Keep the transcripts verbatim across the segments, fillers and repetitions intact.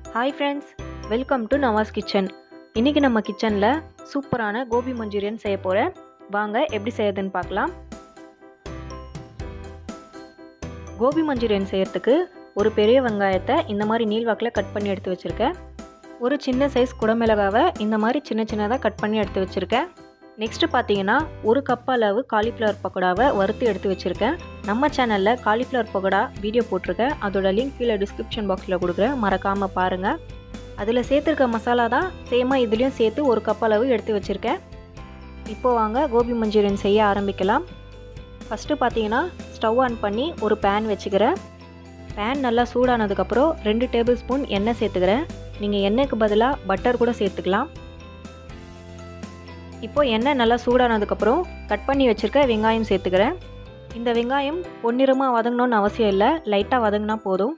Hi friends, welcome to Nawaz kitchen. இன்னைக்கு நம்ம கிச்சன்ல சூப்பரான கோபி மஞ்சூரியன் செய்ய போறேன். வாங்க எப்படி செய்யறதுன்னு பார்க்கலாம். கோபி மஞ்சூரியன் செய்யறதுக்கு ஒரு பெரிய வெங்காயத்தை இந்த மாதிரி நீள்வாக்குல கட் பண்ணி எடுத்து வச்சிருக்கேன். ஒரு சின்ன சைஸ் குடமிளகாவை இந்த மாதிரி சின்ன சின்னதா கட் பண்ணி எடுத்து வச்சிருக்கேன். நெக்ஸ்ட் பாத்தீங்கன்னா ஒரு கப் அளவு காலிஃப்ளவர் பக்கோடாவை வறுத்து எடுத்து வச்சிருக்கேன். நம்ம சேனல்ல காலிஃப்ளவர் பக்கோடா வீடியோ போட்டிருக்கேன். அதோட லிங்க் கீழே டிஸ்கிரிப்ஷன் பாக்ஸ்ல கொடுக்குறேன், மறக்காம பாருங்க. அதில் சேர்த்துருக்க மசாலா தான் சேமாக இதுலேயும் சேர்த்து ஒரு கப் அளவு எடுத்து வச்சுருக்கேன். இப்போ வாங்க கோபி மஞ்சூரியன் செய்ய ஆரம்பிக்கலாம். ஃபஸ்ட்டு பார்த்தீங்கன்னா ஸ்டவ் ஆன் பண்ணி ஒரு பேன் வச்சுக்கிறேன். பேன் நல்லா சூடானதுக்கப்புறம் ரெண்டு டேபிள் ஸ்பூன் எண்ணெய் சேர்த்துக்கிறேன். நீங்கள் எண்ணெய்க்கு பதிலாக பட்டர் கூட சேர்த்துக்கலாம். இப்போ எண்ணெய் நல்லா சூடானதுக்கப்புறம் கட் பண்ணி வச்சுருக்க வெங்காயம் சேர்த்துக்கிறேன். இந்த வெங்காயம் பொன்னிறமாக வதங்கணும்னு அவசியம் இல்லை, லைட்டாக வதங்கினா போதும்.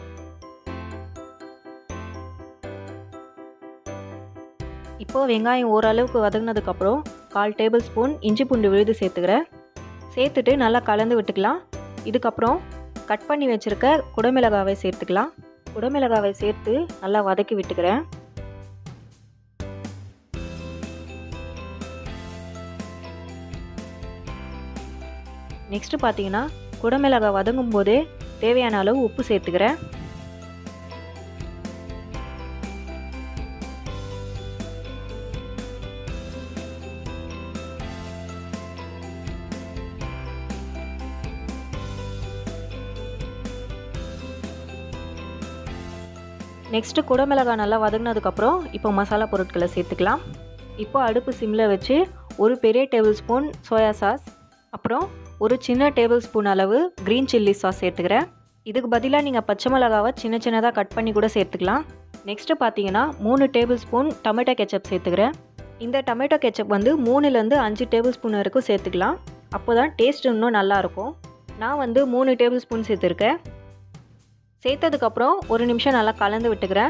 இப்போது வெங்காயம் ஓரளவுக்கு வதங்கினதுக்கப்புறம் கால் டேபிள் ஸ்பூன் இஞ்சி பூண்டு விழுது சேர்த்துக்கிறேன். சேர்த்துட்டு நல்லா கலந்து விட்டுக்கலாம். இதுக்கப்புறம் கட் பண்ணி வச்சுருக்க குடமிளகாவை சேர்த்துக்கலாம். குடமிளகாவை சேர்த்து நல்லா வதக்கி விட்டுக்கிறேன். நெக்ஸ்ட்டு பார்த்தீங்கன்னா குடமிளகாய் வதங்கும் போதே தேவையான அளவு உப்பு சேர்த்துக்கிறேன். நெக்ஸ்ட்டு குடமிளகாய் நல்லா வதங்கினதுக்கப்புறம் இப்போ மசாலா பொருட்களை சேர்த்துக்கலாம். இப்போ அடுப்பு சிம்மில் வச்சு ஒரு பெரிய டேபிள் ஸ்பூன் சோயா சாஸ், அப்புறம் ஒரு சின்ன டேபிள் ஸ்பூன் அளவு க்ரீன் சில்லி சாஸ் சேர்த்துக்கிறேன். இதுக்கு பதிலாக நீங்கள் பச்சை மிளகாவை சின்ன சின்னதாக கட் பண்ணி கூட சேர்த்துக்கலாம். நெக்ஸ்ட்டு பார்த்தீங்கன்னா மூணு டேபிள் ஸ்பூன் டொமேட்டோ கெச்சப் சேர்த்துக்கிறேன். இந்த டொமேட்டோ கெச்சப் வந்து மூணுலேருந்து அஞ்சு டேபிள் ஸ்பூன் வரைக்கும் சேர்த்துக்கலாம். அப்போ தான் டேஸ்ட் இன்னும் நல்லாயிருக்கும். நான் வந்து மூணு டேபிள் ஸ்பூன் சேர்த்துருக்கேன். சேர்த்ததுக்கப்புறம் ஒரு நிமிஷம் நல்லா கலந்து விட்டுக்கிறேன்.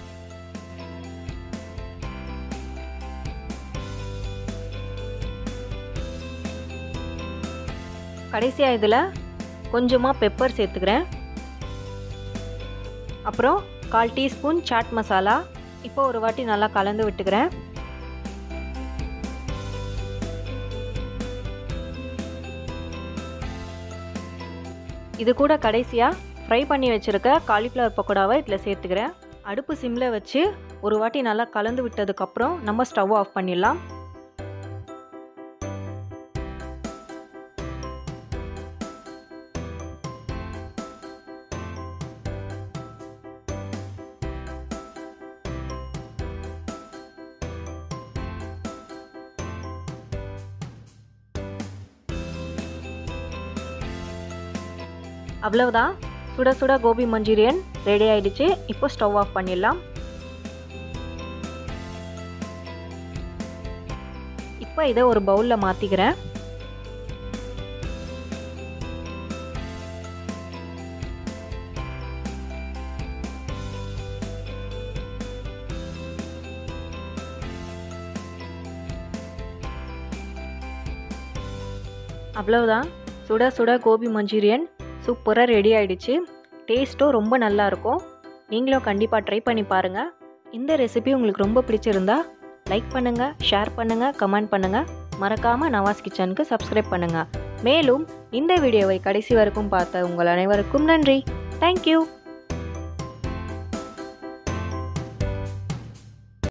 கடைசியாக இதில் கொஞ்சமாக பெப்பர் சேர்த்துக்கிறேன். அப்புறம் கால் டீஸ்பூன் சாட் மசாலா. இப்போ ஒரு வாட்டி நல்லா கலந்து விட்டுக்கிறேன். இது கூட கடைசியாக ஃப்ரை பண்ணி வச்சுருக்க காலிஃப்ளவர் பக்கோடாவை இதில் சேர்த்துக்கிறேன். அடுப்பு சிம்மில் வச்சு ஒரு வாட்டி நல்லா கலந்து விட்டதுக்கப்புறம் நம்ம ஸ்டவ் ஆஃப் பண்ணிடலாம். அவ்வளவுதான், சுட சுட கோபி மஞ்சூரியன் ரெடி ஆயிடுச்சு. இப்போ ஸ்டவ் ஆஃப் பண்ணிடலாம். இப்போ இதை ஒரு பவுலில் மாற்றிக்கிறேன். அவ்வளவுதான், சுட சுட கோபி மஞ்சூரியன் சூப்பராக ரெடி ஆகிடுச்சு. டேஸ்ட்டும் ரொம்ப நல்லாயிருக்கும். நீங்களும் கண்டிப்பாக ட்ரை பண்ணி பாருங்கள். இந்த ரெசிபி உங்களுக்கு ரொம்ப பிடிச்சிருந்தா லைக் பண்ணுங்கள், ஷேர் பண்ணுங்கள், கமெண்ட் பண்ணுங்கள். மறக்காமல் நவாஸ் கிச்சனுக்கு சப்ஸ்கிரைப் பண்ணுங்கள். மேலும் இந்த வீடியோவை கடைசி வரைக்கும் பார்த்த உங்கள் அனைவருக்கும் நன்றி. தேங்க்யூ.